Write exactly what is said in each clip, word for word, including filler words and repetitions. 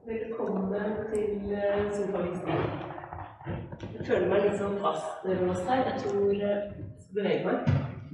Velkommen til sofavisning. Jeg føler meg litt sånn fastlåst her. Jeg tror jeg skal bevege meg.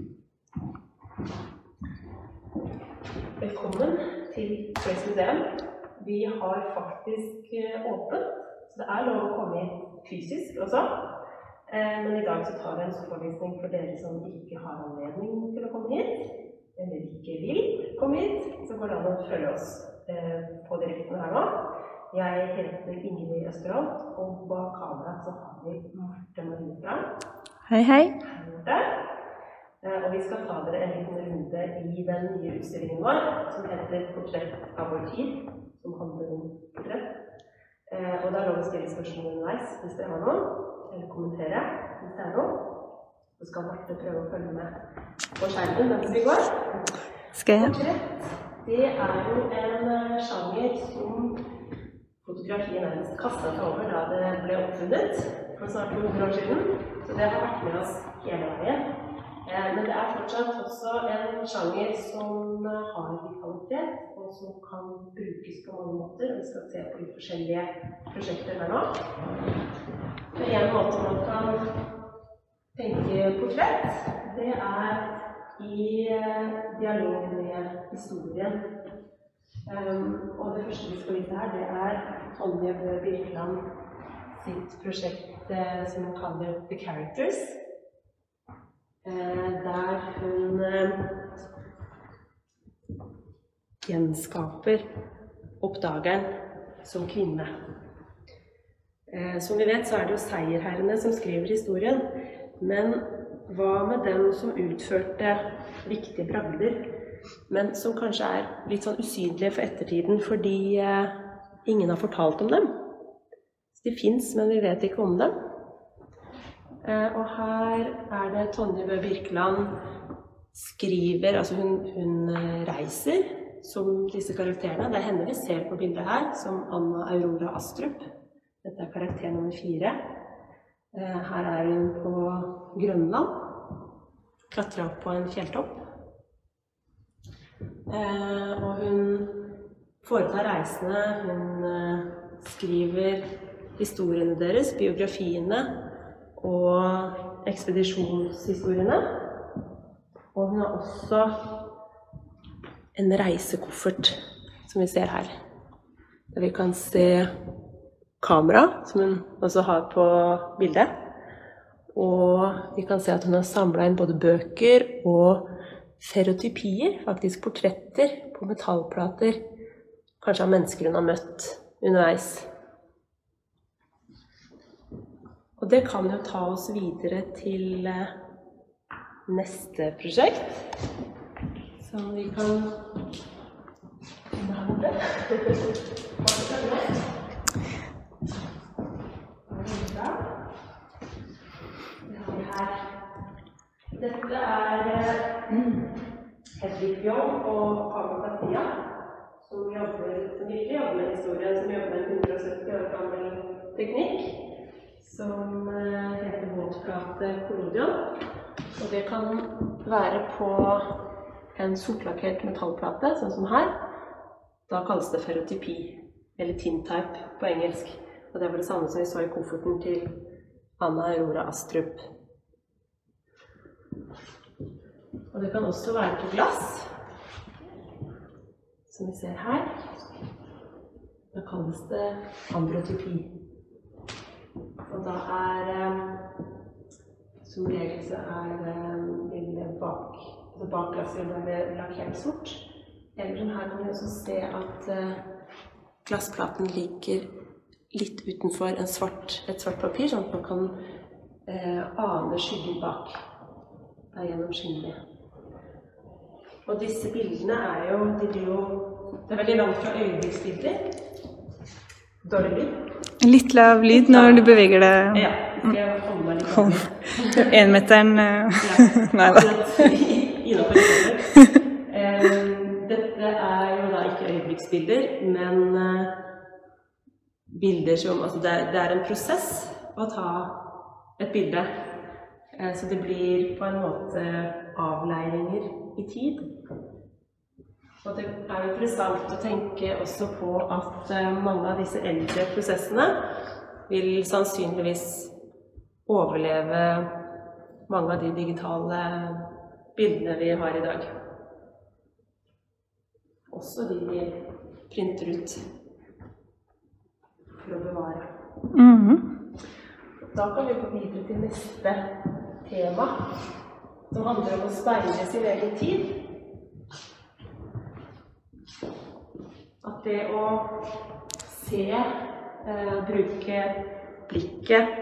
Velkommen til Frøys museum. Vi har faktisk åpent, så det er lov å komme inn fysisk også. Men i dag så tar vi en sofavisning for dere som ikke har anledning til å komme hit, eller ikke vil komme hit, så går det an å følge oss på direkten her nå. Jeg heter Ingrid Østerholt, og bak kamera så har vi Marte Marie. Hei, hei. Hei, og vi skal ta dere en liten runde i den nye utstillingen vår, som heter Portrett av vår tid, som handler om portrett. Og det er lov å stille spørsmål underveis hvis dere har noe, eller kommentere hvis det er noe. Så skal Marte prøve å følge med på skjermen mens vi går. Skal jeg? Portrett, det er jo en sjanger som fotografien nærmest kastet seg over da det ble oppfunnet for snart to hundre år siden. Så det har vært med oss hele veien. Men det er fortsatt også en sjanger som har vitalitet, og som kan brukes på mange måter. Vi skal se på litt forskjellige prosjekter her nå. En måte man kan tenke portrett, det er i dialog med historien. Um, og det første vi skal vise her, det er Tonje Bø Birkeland sitt prosjekt uh, som hun kaller The Characters. Uh, der hun uh, gjenskaper oppdageren som kvinne. Uh, som vi vet så er det jo seierherrene som skriver historien, men hva med dem som utførte viktige bragder, men som kanskje er litt sånn usynlige for ettertiden, fordi eh, ingen har fortalt om dem. Så de finnes, men vi vet ikke om dem. Eh, og her er det Tonje Bø Birkeland skriver, altså hun, hun reiser som disse karakterene. Det er henne vi ser på bildet her, som Anna Aurora Astrup. Dette er karakter nummer fire. Eh, her er hun på Grønland, klatrer opp på en fjelltopp. Eh, og hun foretar reisene, hun eh, skriver historiene deres, biografiene og ekspedisjonshistoriene. Og hun har også en reisekoffert, som vi ser her. Der vi kan se kamera, som hun også har på bildet. Og vi kan se at hun har samlet inn både bøker og stereotypier, faktisk portretter på metallplater, kanskje av mennesker hun har møtt underveis. Og det kan jo ta oss videre til neste prosjekt, som vi kan finne her borte. Dette er Hedvig Bjørn og Pablo Garcia, som jobber, som virkelig jobber med historien, som jobber med en hundre og sytti år gammel teknikk, som heter våtplate collodion. Og det kan være på en sortlakkert metallplate, sånn som her. Da kalles det ferrotypi, eller tintype på engelsk. Og det var det samme som vi så i kofferten til Anna Aurora Astrup. Og det kan også være på glass, som vi ser her. Da kalles det ambrotypi. Og da er, som regel så er bildet bak, altså bak glasset lakkert sort. Eller her kan vi også se at glassplaten ligger litt utenfor en svart, et svart papir, sånn at man kan eh, ane skyggen bak. Det er gjennom skinnene. Og disse bildene er jo, de blir jo, det er veldig langt fra øyeblikksbilder. Dårlig lyd. Litt lav lyd når du beveger deg. Ja, skal jeg holde meg litt lav. En meteren, nei da. Innenfor det. Dette er jo da ikke øyeblikksbilder, men bilder som, altså det er, det er en prosess å ta et bilde. Så det blir på en måte avleiringer i tid. Og det er interessant å tenke også på at mange av disse eldre prosessene vil sannsynligvis overleve mange av de digitale bildene vi har i dag. Også de vi printer ut for å bevare. Mhm. Da kan vi gå videre til neste tema, som handler om å speile sin egen tid. At det å se, eh, bruke blikket,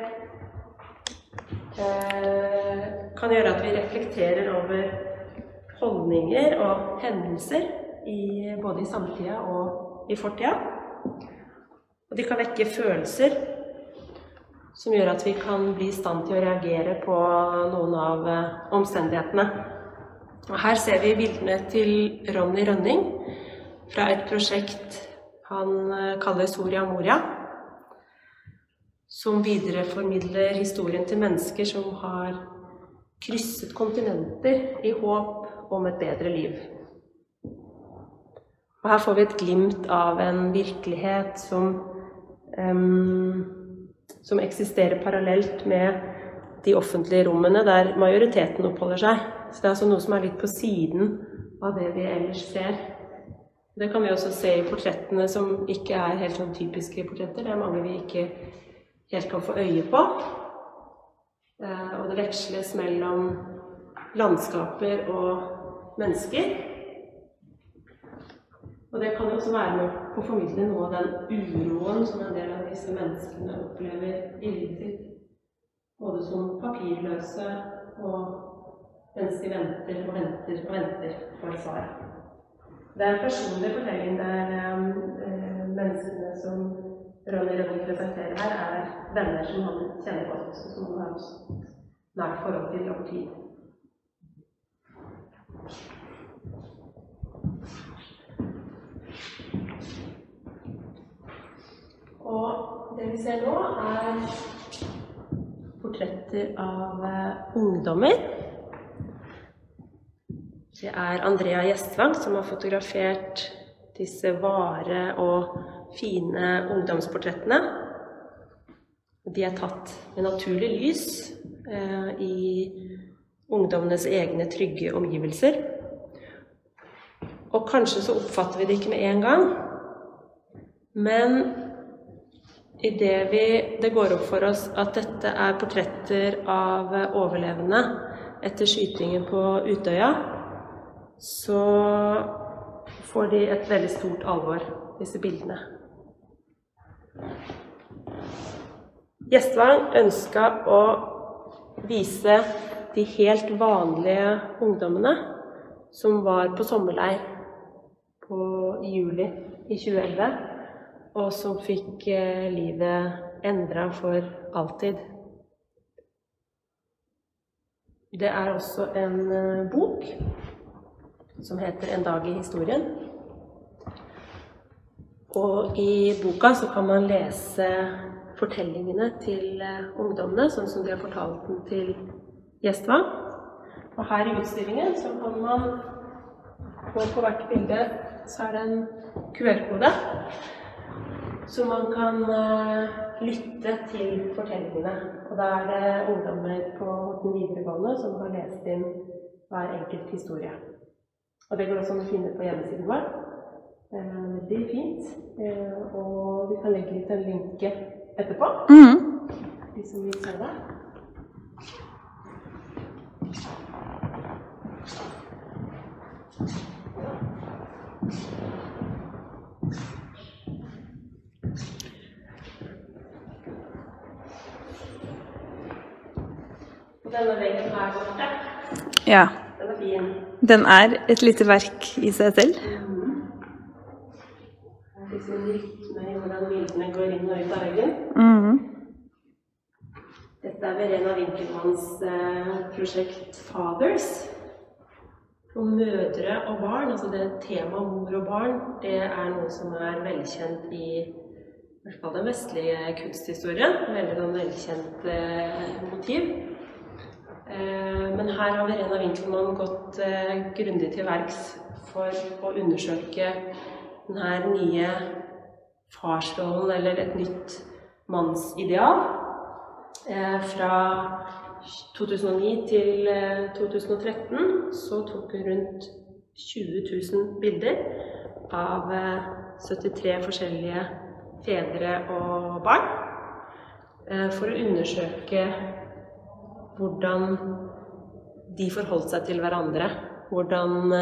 eh, kan gjøre at vi reflekterer over holdninger og hendelser i, både i samtida og i fortida. Og de kan vekke følelser som gjør at vi kan bli i stand til å reagere på noen av omstendighetene. Og her ser vi bildene til Ronny Rønning fra et prosjekt han kaller Soria Moria, som videreformidler historien til mennesker som har krysset kontinenter i håp om et bedre liv. Og her får vi et glimt av en virkelighet som um, som eksisterer parallelt med de offentlige rommene der majoriteten oppholder seg. Så det er altså noe som er litt på siden av det vi ellers ser. Det kan vi også se i portrettene som ikke er helt sånn typiske portretter. Det er mange vi ikke helt kan få øye på. Og det veksles mellom landskaper og mennesker. Og det kan jo også være med på å formidle noe av den uroen som en del av disse menneskene opplever i livet sitt. Både som papirløse og mens de venter og venter og venter på et svar. Det er en personlig fortelling der eh, menneskene som Ronny Rønning presenterer her, er venner som han kjenner godt, og som han har et nært forhold til over tid. Og det vi ser nå er portretter av ungdommer. Det er Andrea Gjestvang som har fotografert disse vare og fine ungdomsportrettene. De er tatt med naturlig lys eh, i ungdommenes egne trygge omgivelser. Og kanskje så oppfatter vi det ikke med en gang, men i det vi, det går opp for oss at dette er portretter av overlevende etter skytingen på Utøya, så får de et veldig stort alvor, disse bildene. Gjestvang ønsket å vise de helt vanlige ungdommene som var på sommerleir på, i juli i tjue elleve, og som fikk eh, livet endret for alltid. Det er også en eh, bok som heter En dag i historien. Og i boka så kan man lese fortellingene til eh, ungdommene, sånn som de har fortalt den til Gjestvang. Og her i utstillingen så kan man, på, på hvert bilde, så er det en Q R-kode, så man kan uh, lytte til fortellingene. Og da er det ungdommer på den videregående som har lest inn hver enkelt historie. Og det går også an å finne på hjemmesiden vår. Uh, veldig fint. Uh, og vi kan legge litt en linke etterpå. Mm. De som vil se det. Denne veggen her borte. Ja. Den er fin. Den er et lite verk i seg selv. Mm. Det er liksom rytme i hvordan bildene går inn og ut av veggen. Mm. Dette er Verena Winkelmanns eh, prosjekt Fathers. Og mødre og barn, altså det tema mor og barn, det er noe som er velkjent i i hvert fall den vestlige kunsthistorien. Veldig sånn velkjent eh, motiv. Men her har Verena Winkelmann gått grundig til verks for å undersøke denne nye farsrollen, eller et nytt mannsideal. Fra to tusen og ni til to tusen og tretten så tok hun rundt tjue tusen bilder av syttitre forskjellige fedre og barn, for å undersøke hvordan de forholdt seg til hverandre, hvordan,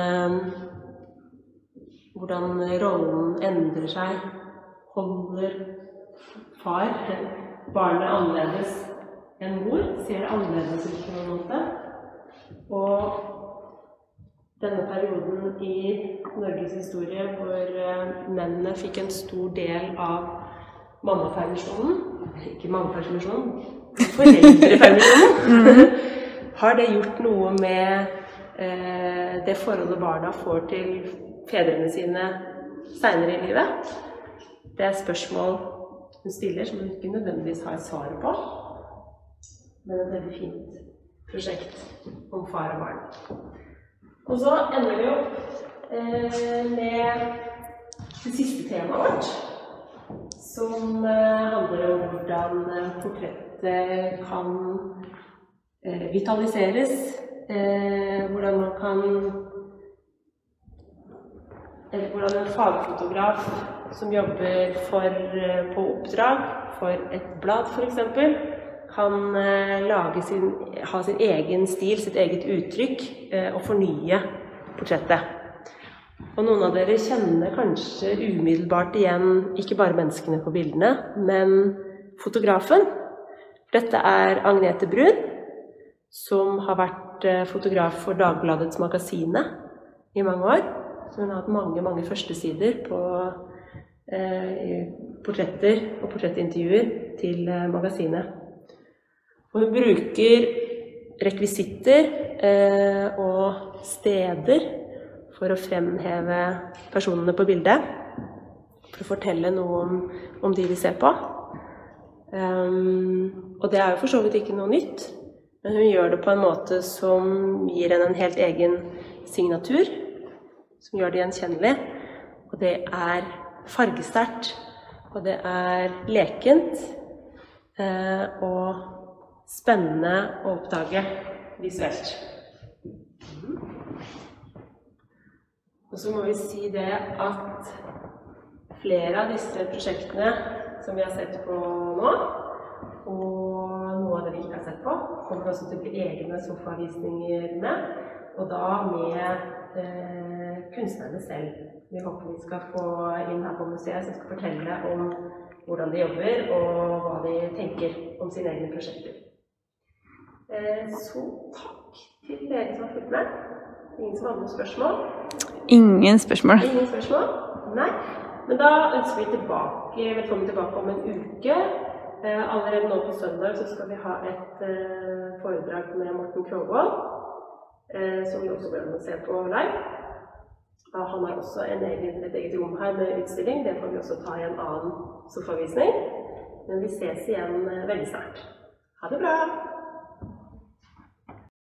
hvordan rollen endrer seg, holder far barnet annerledes enn mor, ser det annerledes ut på noen måte. Og denne perioden i Norges historie hvor mennene fikk en stor del av mammapermisjonen, ikke mammapermisjonen, foreldrepermisjonen, har det gjort noe med eh, det forholdet barna får til fedrene sine senere i livet? Det er spørsmål hun stiller som hun ikke nødvendigvis har svar på, men et veldig fint prosjekt om far og barn. Og så ender vi opp eh, med det siste temaet vårt, som eh, handler om hvordan portrettet kan eh, vitaliseres, eh, hvordan man kan, eller hvordan en fagfotograf som jobber for, eh, på oppdrag for et blad for eksempel, kan eh, lage sin, ha sin egen stil, sitt eget uttrykk eh, og fornye portrettet. Og noen av dere kjenner kanskje umiddelbart igjen ikke bare menneskene på bildene, men fotografen. Dette er Agnete Brun, som har vært fotograf for Dagbladets Magasinet i mange år. Så hun har hatt mange, mange førstesider på eh, portretter og portrettintervjuer til eh, magasinet. Og hun bruker rekvisitter eh, og steder for å fremheve personene på bildet, for å fortelle noe om, om de vi ser på. Um, og det er jo for så vidt ikke noe nytt, men hun gjør det på en måte som gir henne en helt egen signatur, som gjør det gjenkjennelig, og det er fargesterkt, og det er lekent, eh, og spennende å oppdage visuelt. Og så må vi si det at flere av disse prosjektene som vi har sett på nå, og noe av det vi ikke har sett på, kommer også til å bli egne sofavisninger med, og da med eh, kunstnerne selv. Vi håper vi skal få inn her på museet som skal fortelle om hvordan de jobber og hva de tenker om sine egne prosjekter. Eh, så takk til dere som har fulgt med. Ingen som har noen spørsmål? Ingen spørsmål. Ingen spørsmål? Nei. Men da ønsker vi tilbake, velkommen tilbake om en uke. Eh, allerede nå på søndag så skal vi ha et eh, foredrag med Morten Krogvold, eh, som vi også går an å se på live. Ja, han har også en egen, et eget rom her med utstilling. Det får vi også ta i en annen sofavisning. Men vi ses igjen eh, veldig snart. Ha det bra!